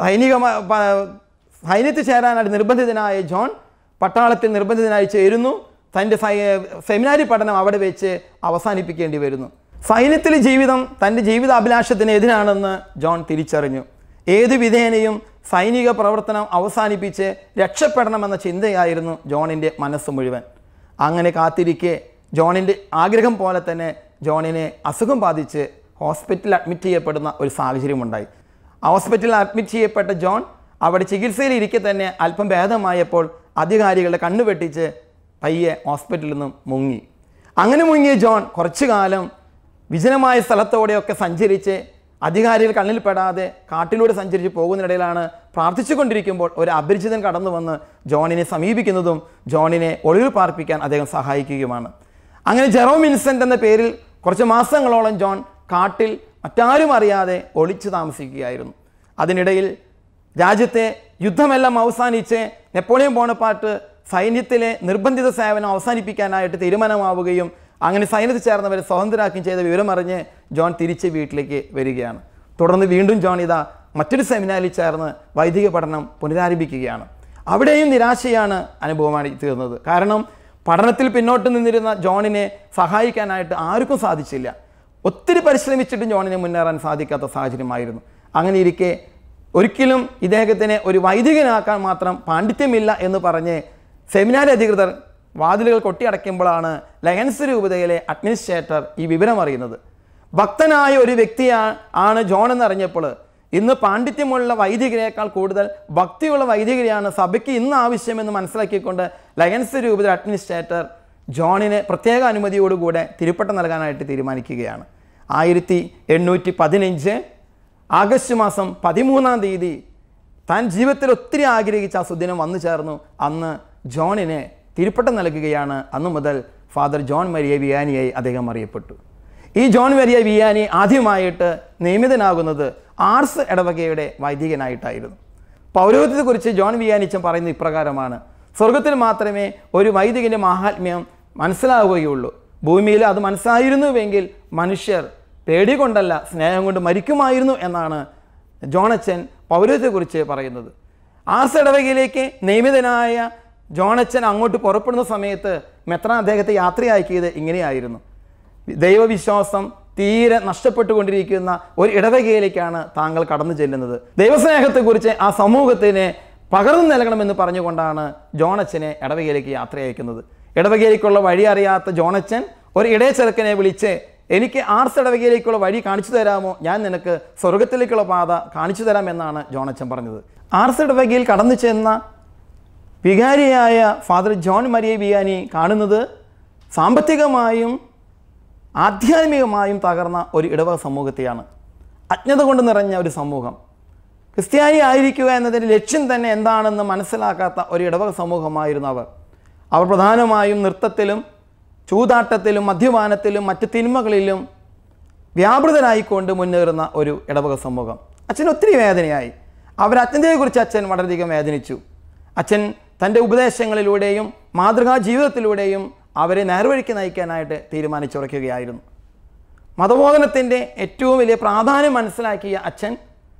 Speaker 3: സൈന്യത്തിൽ ചേരാനായിട്ട് നിർബന്ധിതനായ ജോൺ പട്ടാളത്തിൽ നിർബന്ധിതനായി ചേരുന്നു. തൻ്റെ സെമിനാരി പഠനം അവിടെ വെച്ച് അവസാനിപ്പിക്കേണ്ടി വരുന്നു. സൈന്യത്തിലെ ജീവിതം തൻ്റെ ജീവിത അഭിലാഷത്തിന് എതിരാണെന്ന് ജോൺ തിരിച്ചറിഞ്ഞു. ഏതു വിധേനയും സൈനിക പ്രവർത്തനം അവസാനിപ്പിച്ച് രക്ഷപ്പെടണമെന്ന ചിന്തയായിരുന്നു ജോണിൻ്റെ മനസ്സ് മുഴുവൻ. അങ്ങനെ കാത്തിരിക്കെ ജോണിൻ്റെ ആഗ്രഹം പോലെ തന്നെ ജോണിനെ അസുഖം ബാധിച്ച് ഹോസ്പിറ്റലിൽ അഡ്മിറ്റ് ചെയ്യപ്പെടുന്ന ഒരു സാഹചര്യമുണ്ടായി. ഹോസ്പിറ്റലിൽ അഡ്മിറ്റ് ചെയ്യപ്പെട്ട ജോൺ അവിടെ ചികിത്സയിൽ ഇരിക്കെ തന്നെ അല്പം ഭേദമായപ്പോൾ അധികാരികളുടെ കണ്ണു വെട്ടിച്ച് പയ്യെ ഹോസ്പിറ്റലിൽ നിന്നും മുങ്ങി. അങ്ങനെ മുങ്ങിയ ജോൺ കുറച്ചു കാലം വിജനമായ സ്ഥലത്തോടെയൊക്കെ സഞ്ചരിച്ച് അധികാരികൾ കണ്ണിൽപ്പെടാതെ കാട്ടിലൂടെ സഞ്ചരിച്ച് പോകുന്നതിനിടയിലാണ് പ്രാർത്ഥിച്ചു കൊണ്ടിരിക്കുമ്പോൾ ഒരു അപരിചിതൻ കടന്നു വന്ന് ജോണിനെ സമീപിക്കുന്നതും ജോണിനെ ഒളിവിൽ പാർപ്പിക്കാൻ അദ്ദേഹം സഹായിക്കുകയുമാണ്. അങ്ങനെ ജെറോം വിൻസെൻ്റ് എന്ന പേരിൽ കുറച്ച് മാസങ്ങളോളം ജോൺ കാട്ടിൽ മറ്റാരും അറിയാതെ ഒളിച്ചു താമസിക്കുകയായിരുന്നു. അതിനിടയിൽ രാജ്യത്തെ യുദ്ധമെല്ലാം അവസാനിച്ച് നെപ്പോളിയൻ ബോണപ്പാർട്ട് സൈന്യത്തിലെ നിർബന്ധിത സേവനം അവസാനിപ്പിക്കാനായിട്ട് തീരുമാനമാവുകയും അങ്ങനെ സൈന്യത്തിൽ ചേർന്നവരെ സ്വതന്ത്രരാക്കുകയും ചെയ്ത വിവരമറിഞ്ഞ് ജോൺ തിരിച്ച് വീട്ടിലേക്ക് വരികയാണ്. തുടർന്ന് വീണ്ടും ജോൺ മറ്റൊരു സെമിനാരിൽ ചേർന്ന് വൈദിക പഠനം പുനരാരംഭിക്കുകയാണ്. അവിടെയും നിരാശയാണ് അനുഭവമായി തീർന്നത്. കാരണം പഠനത്തിൽ പിന്നോട്ട് നിന്നിരുന്ന ജോണിനെ സഹായിക്കാനായിട്ട് ആർക്കും സാധിച്ചില്ല. ഒത്തിരി പരിശ്രമിച്ചിട്ടും ജോണിനെ മുന്നേറാൻ സാധിക്കാത്ത സാഹചര്യമായിരുന്നു. അങ്ങനെ ഇരിക്കെ ഒരിക്കലും ഇദ്ദേഹത്തിനെ ഒരു വൈദികനാക്കാൻ മാത്രം പാണ്ഡിത്യമില്ല എന്ന് പറഞ്ഞ് സെമിനാരി അധികൃതർ വാതിലുകൾ കൊട്ടിയടയ്ക്കുമ്പോഴാണ് ലയൻസ് രൂപതയിലെ അഡ്മിനിസ്ട്രേറ്റർ ഈ വിവരം അറിയുന്നത്. ഭക്തനായ ഒരു വ്യക്തിയാണ് ജോൺ എന്നറിഞ്ഞപ്പോൾ ഇന്ന് പാണ്ഡിത്യമുള്ള വൈദികരേക്കാൾ കൂടുതൽ ഭക്തിയുള്ള വൈദികരെയാണ് സഭയ്ക്ക് ഇന്ന് ആവശ്യമെന്ന് മനസ്സിലാക്കിക്കൊണ്ട് ലയൻസ് രൂപത അഡ്മിനിസ്ട്രേറ്റർ ജോണിന് പ്രത്യേക അനുമതിയോടുകൂടെ തിരുപ്പട്ടം നൽകാനായിട്ട് തീരുമാനിക്കുകയാണ്. 1815 ആഗസ്റ്റ് മാസം 13 താൻ ജീവിതത്തിൽ ഒത്തിരി ആഗ്രഹിച്ച ആ സുദിനം വന്നു ചേർന്നു. അന്ന് ജോണിന് തിരുപ്പട്ടം നൽകുകയാണ്. അന്നു മുതൽ ഫാദർ ജോൺ മരിയ വിയാനിയായി അദ്ദേഹം അറിയപ്പെട്ടു. ഈ ജോൺ മരിയ വിയാനി ആദ്യമായിട്ട് നിയമിതനാകുന്നത് ആർസ് ഇടവകയുടെ വൈദികനായിട്ടായിരുന്നു. പൗരോഹിത്യത്തെക്കുറിച്ച് ജോൺ വിയാനിച്ചൻ പറയുന്നത് ഇപ്രകാരമാണ്: സ്വർഗത്തിൽ മാത്രമേ ഒരു വൈദികൻ്റെ മാഹാത്മ്യം മനസ്സിലാവുകയുള്ളൂ. ഭൂമിയിൽ അത് മനസ്സിലായിരുന്നുവെങ്കിൽ മനുഷ്യർ പേടി കൊണ്ടല്ല സ്നേഹം കൊണ്ട് മരിക്കുമായിരുന്നു എന്നാണ് ജോണച്ചൻ പൗരോഹിത്യത്തെക്കുറിച്ച് പറയുന്നത്. ആർസ് ഇടവകയിലേക്ക് നിയമിതനായ ജോണച്ചൻ അങ്ങോട്ട് പുറപ്പെടുന്ന സമയത്ത് മെത്രാൻ അദ്ദേഹത്തെ യാത്രയാക്കിയത് ഇങ്ങനെയായിരുന്നു: ദൈവവിശ്വാസം തീരെ നഷ്ടപ്പെട്ടുകൊണ്ടിരിക്കുന്ന ഒരു ഇടവകയിലേക്കാണ് താങ്കൾ കടന്നു ചെല്ലുന്നത്. ദൈവസ്നേഹത്തെക്കുറിച്ച് ആ സമൂഹത്തിന് പകർന്നു നൽകണമെന്ന് പറഞ്ഞുകൊണ്ടാണ് ജോണച്ചനെ ഇടവകയിലേക്ക് യാത്ര അയക്കുന്നത്. ഇടവകയിലേക്കുള്ള വഴി അറിയാത്ത ജോണച്ചൻ ഒരു ഇടയച്ചെറുക്കനെ വിളിച്ച്, എനിക്ക് ആർസ് ഇടവകയിലേക്കുള്ള വഴി കാണിച്ചു തരാമോ, ഞാൻ നിനക്ക് സ്വർഗത്തിലേക്കുള്ള പാത കാണിച്ചു തരാമെന്നാണ് ജോണച്ചൻ പറഞ്ഞത്. ആർസ് ഇടവകയിൽ കടന്നു ചെന്ന വികാരിയായ ഫാദർ ജോൺ മരിയ വിയാനി കാണുന്നത് സാമ്പത്തികമായും ആധ്യാത്മികമായും തകർന്ന ഒരു ഇടവക സമൂഹത്തെയാണ്. അജ്ഞത കൊണ്ട് നിറഞ്ഞ ഒരു സമൂഹം. ക്രിസ്ത്യാനി ആയിരിക്കുക എന്നതിൻ്റെ ലക്ഷ്യം തന്നെ എന്താണെന്ന് മനസ്സിലാക്കാത്ത ഒരു ഇടവക സമൂഹമായിരുന്നു അവർ. അവർ പ്രധാനമായും നൃത്തത്തിലും ചൂതാട്ടത്തിലും മദ്യപാനത്തിലും മറ്റ് തിന്മകളിലും വ്യാപൃതരായിക്കൊണ്ട് മുന്നേറുന്ന ഒരു ഇടവക സമൂഹം. അച്ഛൻ ഒത്തിരി വേദനയായി. അജ്ഞതയെക്കുറിച്ച് അച്ഛൻ വളരെയധികം വേദനിച്ചു. അച്ഛൻ തൻ്റെ ഉപദേശങ്ങളിലൂടെയും മാതൃകാ ജീവിതത്തിലൂടെയും അവരെ നേർവഴിക്ക് നയിക്കാനായിട്ട് തീരുമാനിച്ചുറയ്ക്കുകയായിരുന്നു. മതബോധനത്തിൻ്റെ ഏറ്റവും വലിയ പ്രാധാന്യം മനസ്സിലാക്കിയ അച്ഛൻ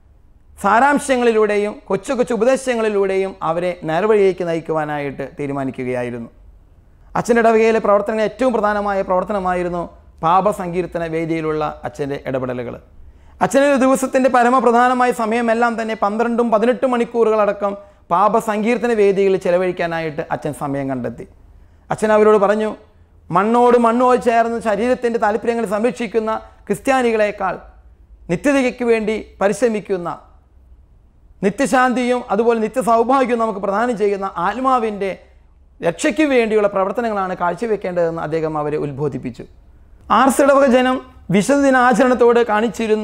Speaker 3: സാരാംശങ്ങളിലൂടെയും കൊച്ചു കൊച്ചു ഉപദേശങ്ങളിലൂടെയും അവരെ നേർവഴിയിലേക്ക് നയിക്കുവാനായിട്ട് തീരുമാനിക്കുകയായിരുന്നു. അച്ഛൻ്റെ ഇടവകയിലെ പ്രവർത്തനങ്ങൾ ഏറ്റവും പ്രധാനമായ പ്രവർത്തനമായിരുന്നു പാപസങ്കീർത്തന വേദിയിലുള്ള അച്ഛൻ്റെ ഇടപെടലുകൾ. അച്ഛൻ്റെ ദിവസത്തിൻ്റെ പരമപ്രധാനമായ സമയമെല്ലാം തന്നെ 12-18 മണിക്കൂറുകളടക്കം പാപസങ്കീർത്തന വേദിയിൽ ചെലവഴിക്കാനായിട്ട് അച്ഛൻ സമയം കണ്ടെത്തി. അച്ഛൻ അവരോട് പറഞ്ഞു, മണ്ണോട് ചേർന്ന് ശരീരത്തിൻ്റെ താല്പര്യങ്ങൾ സംരക്ഷിക്കുന്ന ക്രിസ്ത്യാനികളെക്കാൾ നിത്യതയ്ക്ക് വേണ്ടി പരിശ്രമിക്കുന്ന, നിത്യശാന്തിയും അതുപോലെ നിത്യസൗഭാഗ്യവും നമുക്ക് പ്രദാനം ചെയ്യുന്ന ആത്മാവിൻ്റെ രക്ഷയ്ക്ക് വേണ്ടിയുള്ള പ്രവർത്തനങ്ങളാണ് കാഴ്ചവെക്കേണ്ടതെന്ന് അദ്ദേഹം അവരെ ഉത്ബോധിപ്പിച്ചു. ആർസ് ഇടവക ജനം വിശുദ്ധ ദിനാചരണത്തോട് കാണിച്ചിരുന്ന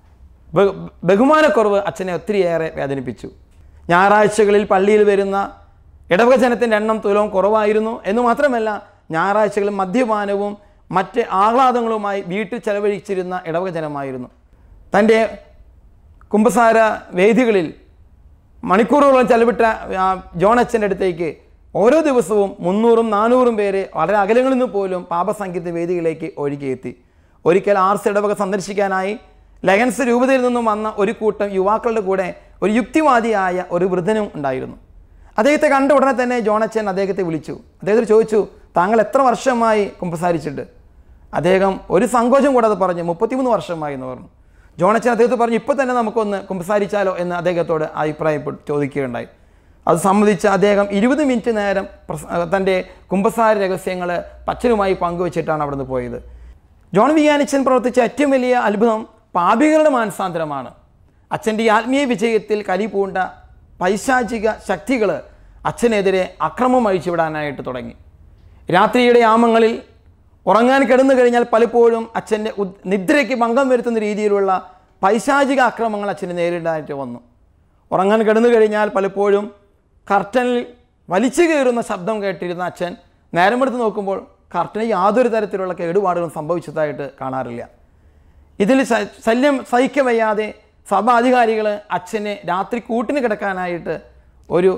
Speaker 3: ബഹുമാനക്കുറവ് അച്ഛനെ ഒത്തിരിയേറെ വേദനിപ്പിച്ചു. ഞായറാഴ്ചകളിൽ പള്ളിയിൽ വരുന്ന ഇടവക ജനത്തിൻ്റെ എണ്ണം തുലവും കുറവായിരുന്നു എന്ന് മാത്രമല്ല, ഞായറാഴ്ചകളിൽ മദ്യപാനവും മറ്റ് ആഹ്ലാദങ്ങളുമായി വീട്ടിൽ ചെലവഴിച്ചിരുന്ന ഇടവക ജനമായിരുന്നു. തൻ്റെ കുമ്പസാര വേദികളിൽ മണിക്കൂറുകളോളം ചെലവിട്ട ജോണച്ചൻ്റെ അടുത്തേക്ക് ഓരോ ദിവസവും 300-400 പേരെ വളരെ അകലങ്ങളിൽ നിന്ന് പോലും പാപസങ്കീർത്തന വേദികളിലേക്ക് ഒഴുകിയെത്തി. ഒരിക്കൽ ആർസ് ഇടവക സന്ദർശിക്കാനായി ലയൻസ് രൂപതയിൽ നിന്നും വന്ന ഒരു കൂട്ടം യുവാക്കളുടെ കൂടെ ഒരു യുക്തിവാദിയായ ഒരു വൃദ്ധനും ഉണ്ടായിരുന്നു. അദ്ദേഹത്തെ കണ്ട ഉടനെ തന്നെ ജോണച്ചൻ അദ്ദേഹത്തെ വിളിച്ചു. അദ്ദേഹത്തോട് ചോദിച്ചു, താങ്കൾ എത്ര വർഷമായി കുമ്പസാരിച്ചിട്ട്? അദ്ദേഹം ഒരു സങ്കോചം കൂടാതെ പറഞ്ഞു, 33 വർഷമായി എന്ന് പറഞ്ഞു. ജോണച്ചൻ അദ്ദേഹത്തെ പറഞ്ഞു, ഇപ്പോൾ തന്നെ നമുക്കൊന്ന് കുമ്പസാരിച്ചാലോ എന്ന് അദ്ദേഹത്തോട് അഭിപ്രായപ്പെട്ടു ചോദിക്കുകയുണ്ടായി. അത് സംബന്ധിച്ച് അദ്ദേഹം 20 മിനിറ്റ് നേരം തൻ്റെ കുമ്പസാര രഹസ്യങ്ങൾ അച്ഛനുമായി പങ്കുവച്ചിട്ടാണ് അവിടുന്ന് പോയത്. ജോൺ വിയാനിച്ചൻ പ്രവർത്തിച്ച ഏറ്റവും വലിയ അത്ഭുതം പാപികളുടെ മാനസാന്തരമാണ്. അച്ഛൻ്റെ ഈ ആത്മീയ വിജയത്തിൽ കലിപൂണ്ട പൈശാചിക ശക്തികൾ അച്ഛനെതിരെ അക്രമം അഴിച്ചുവിടാനായിട്ട് തുടങ്ങി. രാത്രിയുടെ യാമങ്ങളിൽ ഉറങ്ങാൻ കിടന്നു കഴിഞ്ഞാൽ പലപ്പോഴും അച്ഛൻ്റെ നിദ്രയ്ക്ക് ഭംഗം വരുത്തുന്ന രീതിയിലുള്ള പൈശാചിക ആക്രമങ്ങൾ അച്ഛന് നേരിടാനായിട്ട് വന്നു. ഉറങ്ങാൻ കിടന്നു കഴിഞ്ഞാൽ പലപ്പോഴും കർട്ടനിൽ വലിച്ചു കയറുന്ന ശബ്ദം കേട്ടിരുന്ന അച്ഛൻ നേരമെടുത്ത് നോക്കുമ്പോൾ കർട്ടന് യാതൊരു തരത്തിലുള്ള കേടുപാടുകളും സംഭവിച്ചതായിട്ട് കാണാറില്ല. ഇതിൽ ശല്യം സഹിക്കാൻ വയ്യാതെ സഭാ അധികാരികൾ അച്ഛനെ രാത്രി കൂട്ടിന് കിടക്കാനായിട്ട് ഒരു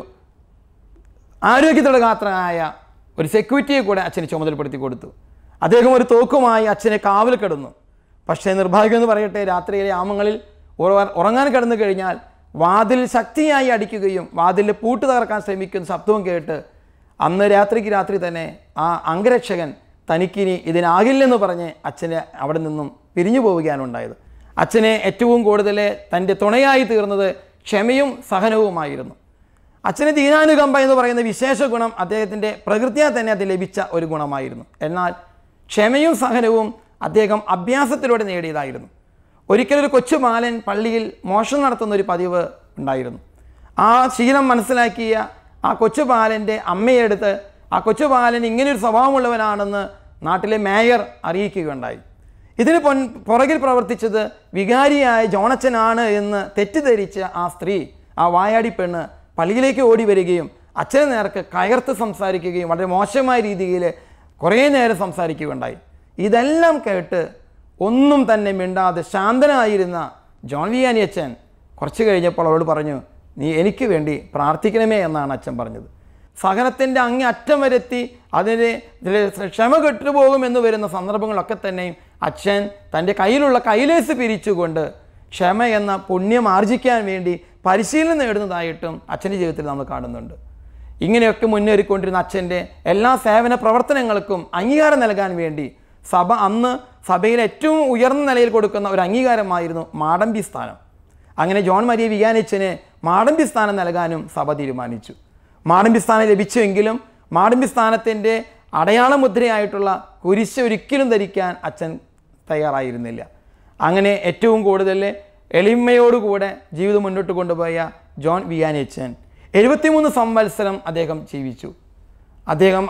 Speaker 3: ആരോഗ്യത്തിലകാത്രനായ ഒരു സെക്യൂരിറ്റിയെ കൂടെ അച്ഛനെ ചുമതലപ്പെടുത്തി കൊടുത്തു. അദ്ദേഹം ഒരു തോക്കുമായി അച്ഛനെ കാവൽ കിടന്നു. പക്ഷേ നിർഭാഗ്യം എന്ന് പറയട്ടെ, രാത്രിയിലെ യാമങ്ങളിൽ ഉറങ്ങാൻ കിടന്നു കഴിഞ്ഞാൽ വാതിൽ ശക്തിയായി അടിക്കുകയും വാതിലിൽ പൂട്ട് തകർക്കാൻ ശ്രമിക്കുന്ന ശബ്ദവും കേട്ട് അന്ന് രാത്രി തന്നെ ആ അംഗരക്ഷകൻ തനിക്കിനി ഇതിനാകില്ലെന്ന് പറഞ്ഞ് അച്ഛനെ അവിടെ നിന്നും പിരിഞ്ഞു പോവുകയാണ് ഉണ്ടായത്. അച്ഛനെ ഏറ്റവും കൂടുതൽ തൻ്റെ തുണയായി തീർന്നത് ക്ഷമയും സഹനവുമായിരുന്നു. അച്ഛന് ദീനാനുകമ്പ എന്ന് പറയുന്ന വിശേഷ ഗുണം അദ്ദേഹത്തിൻ്റെ പ്രകൃതിയാൽ തന്നെ അത് ലഭിച്ച ഒരു ഗുണമായിരുന്നു. എന്നാൽ ക്ഷമയും സഹനവും അദ്ദേഹം അഭ്യാസത്തിലൂടെ നേടിയതായിരുന്നു. ഒരിക്കലൊരു കൊച്ചു ബാലൻ പള്ളിയിൽ മോഷണം നടത്തുന്ന ഒരു പതിവ് ഉണ്ടായിരുന്നു. ആ ശീലം മനസ്സിലാക്കിയ ആ കൊച്ചു ബാലൻ്റെ അമ്മയെടുത്ത് ആ കൊച്ചു ബാലൻ ഇങ്ങനെയൊരു സ്വഭാവമുള്ളവനാണെന്ന് നാട്ടിലെ മേയർ അറിയിക്കുകയുണ്ടായി. ഇതിന് പുറകിൽ പ്രവർത്തിച്ചത് വികാരിയായ ജോണച്ചനാണ് എന്ന് തെറ്റിദ്ധരിച്ച ആ സ്ത്രീ, ആ വായാടി പെണ്ണ് പള്ളിയിലേക്ക് ഓടി വരികയും അച്ഛന് നേർക്ക് കയർത്ത് സംസാരിക്കുകയും വളരെ മോശമായ രീതിയിൽ കുറേ നേരം സംസാരിക്കുകയുണ്ടായി. ഇതെല്ലാം കേട്ട് ഒന്നും തന്നെ മിണ്ടാതെ ശാന്തനായിരുന്ന ജോൺ വിയാനി അച്ഛൻ കുറച്ച് കഴിഞ്ഞപ്പോൾ അവളോട് പറഞ്ഞു, നീ എനിക്ക് വേണ്ടി പ്രാർത്ഥിക്കണമേ എന്നാണ് അച്ഛൻ പറഞ്ഞത്. സഹനത്തിൻ്റെ അങ്ങേ അറ്റം വരെത്തി അതിന് ക്ഷമ കെട്ടുപോകുമെന്ന് വരുന്ന സന്ദർഭങ്ങളൊക്കെ തന്നെയും അച്ഛൻ തൻ്റെ കയ്യിലുള്ള കൈലേസ് പിരിച്ചുകൊണ്ട് ക്ഷമ എന്ന പുണ്യം ആർജിക്കാൻ വേണ്ടി പരിശീലനം നേടുന്നതായിട്ടും അച്ഛൻ്റെ ജീവിതത്തിൽ നമ്മൾ കാണുന്നുണ്ട്. ഇങ്ങനെയൊക്കെ മുന്നേറിക്കൊണ്ടിരുന്ന അച്ഛൻ്റെ എല്ലാ സേവന പ്രവർത്തനങ്ങൾക്കും അംഗീകാരം നൽകാൻ വേണ്ടി സഭ അന്ന് സഭയിലെ ഏറ്റവും ഉയർന്ന നിലയിൽ കൊടുക്കുന്ന ഒരു അംഗീകാരമായിരുന്നു മാടമ്പി സ്ഥാനം. അങ്ങനെ ജോൺ മരിയ വിയാനിച്ചന് മാടമ്പി സ്ഥാനം നൽകാനും സഭ തീരുമാനിച്ചു. മാടമ്പി സ്ഥാനം ലഭിച്ചുവെങ്കിലും മാടമ്പി സ്ഥാനത്തിൻ്റെ അടയാള മുദ്രയായിട്ടുള്ള കുരിശ് ഒരിക്കലും ധരിക്കാൻ അച്ഛൻ തയ്യാറായിരുന്നില്ല. അങ്ങനെ ഏറ്റവും കൂടുതൽ എളിമയോടുകൂടെ ജീവിതം മുന്നോട്ട് കൊണ്ടുപോയ ജോൺ വിയാനി അച്ഛൻ 73 സംവത്സരം അദ്ദേഹം ജീവിച്ചു. അദ്ദേഹം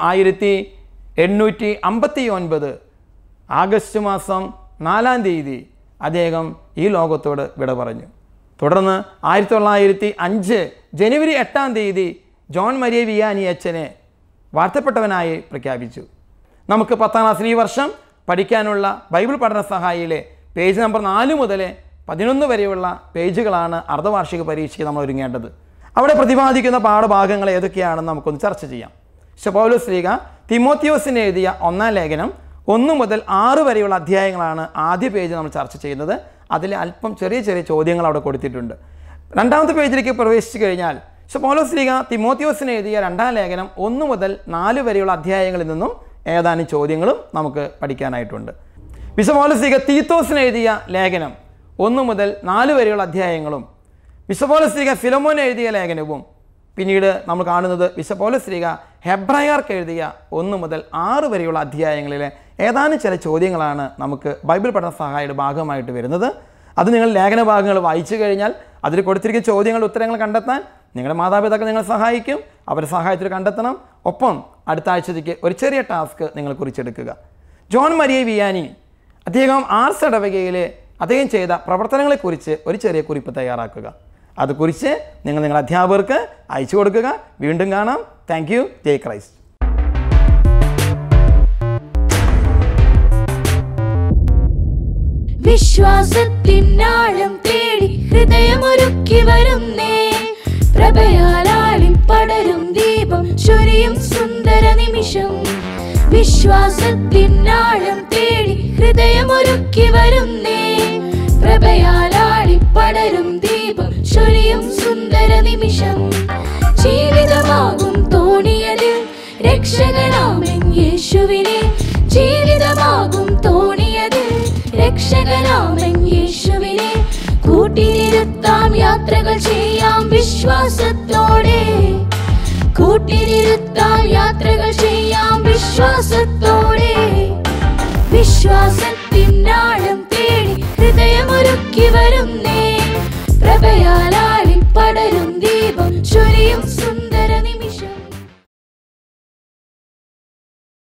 Speaker 3: 1859 ആഗസ്റ്റ് മാസം 4-ാം തീയതി അദ്ദേഹം ഈ ലോകത്തോട് വിട പറഞ്ഞു. തുടർന്ന് 1905 ജനുവരി 8-ാം തീയതി ജോൺ മരിയ വിയാനി അച്ഛനെ വാഴ്ത്തപ്പെട്ടവനായി പ്രഖ്യാപിച്ചു. നമുക്ക് 10ാം ക്ലാസ്സിൽ ഈ വർഷം പഠിക്കാനുള്ള ബൈബിൾ പഠന സഹായിയിലെ പേജ് നമ്പർ 4 മുതൽ 11 വരെയുള്ള പേജുകളാണ് അർദ്ധവാർഷിക പരീക്ഷയ്ക്ക് നമ്മൾ ഒരുങ്ങേണ്ടത്. അവിടെ പ്രതിപാദിക്കുന്ന പാഠഭാഗങ്ങൾ ഏതൊക്കെയാണെന്ന് നമുക്കൊന്ന് ചർച്ച ചെയ്യാം. പൗലോസ് ശ്ലീഹ തിമോത്തിയോസിന് എഴുതിയ 1-ാം ലേഖനം 1 മുതൽ 6 വരെയുള്ള അധ്യായങ്ങളാണ് ആദ്യ പേജ് നമ്മൾ ചർച്ച ചെയ്യുന്നത്. അതിൽ അല്പം ചെറിയ ചോദ്യങ്ങൾ അവിടെ കൊടുത്തിട്ടുണ്ട്. 2ാമത്തെ പേജിലേക്ക് പ്രവേശിച്ചു കഴിഞ്ഞാൽ പൗലോസ് ശ്ലീഹ തിമോത്തിയോസിന് എഴുതിയ 2-ാം ലേഖനം 1 മുതൽ 4 വരെയുള്ള അധ്യായങ്ങളിൽ നിന്നും ഏതാനും ചോദ്യങ്ങളും നമുക്ക് പഠിക്കാനായിട്ടുണ്ട്. പൗലോസ് ശ്ലീഹ തീത്തോസിന് എഴുതിയ ലേഖനം 1 മുതൽ 4 വരെയുള്ള അധ്യായങ്ങളും പൗലോസ് ശ്ലീഹ ഫിലോമോന് എഴുതിയ ലേഖനവും പിന്നീട് നമ്മൾ കാണുന്നത് പൗലോസ് ശ്ലീഹ ഹെബ്രായർക്ക് എഴുതിയ 1 മുതൽ 6 വരെയുള്ള അധ്യായങ്ങളിലെ ഏതാനും ചില ചോദ്യങ്ങളാണ് നമുക്ക് ബൈബിൾ പഠന സഹായിയുടെ ഭാഗമായിട്ട് വരുന്നത്. അത് നിങ്ങൾ ലേഖന ഭാഗങ്ങൾ വായിച്ചു കഴിഞ്ഞാൽ അതിൽ കൊടുത്തിരിക്കുന്ന ചോദ്യങ്ങളുടെ ഉത്തരങ്ങൾ കണ്ടെത്താൻ നിങ്ങളുടെ മാതാപിതാക്കൾ നിങ്ങളെ സഹായിക്കും. അവരുടെ സഹായത്തിൽ കണ്ടെത്തണം. ഒപ്പം അടുത്ത ആഴ്ചത്തേക്ക് ഒരു ചെറിയ ടാസ്ക് നിങ്ങൾ കുറിച്ചെടുക്കുക. ജോൺ മരിയ വിയാനി അദ്ദേഹം ആർസ് ഇടവകയിൽ അദ്ദേഹം ചെയ്ത പ്രവർത്തനങ്ങളെക്കുറിച്ച് ഒരു ചെറിയ കുറിപ്പ് തയ്യാറാക്കുക. അത് കുറിച്ച് നിങ്ങളുടെ അധ്യാപകർക്ക് അയച്ചു കൊടുക്കുക. വീണ്ടും കാണാം. Thank you. ജയ് ക്രൈസ്റ്റ്.
Speaker 1: വിശ്വാസത്തിനാഴം തേടി ഹൃദയമൊരുക്കി വരുന്നേ, പ്രഭയാലാളി പടരും ദീപം ചൊരിയും സുന്ദര നിമിഷം. വിശ്വാസത്തിനാഴം തേടി ഹൃദയമൊരുക്കി വരുന്നേ, പ്രഭയാലാളി പടരും ദീപം ചൊരിയും സുന്ദര നിമിഷം. ജീവിതമാകും തോണിയതിൽ രക്ഷകനാമൻ യേശുവിനെ, ജീവിതമാകും തോണിയതിൽ രക്ഷകനാമൻ യേശുവിനെ. കൂട്ടിനിരുത്താം യാത്രകൾ ചെയ്യാം വിശ്വാസത്തോടെ, കൂട്ടിനിരുത്താം യാത്രകൾ ചെയ്യാം വിശ്വാസത്തോടെ. വിശ്വാസത്തിനാഴം തേടി ഹൃദയമൊരുക്കി വരുന്നേ, പ്രഭയാലാളി പടരും ദീപം ചൊരിയും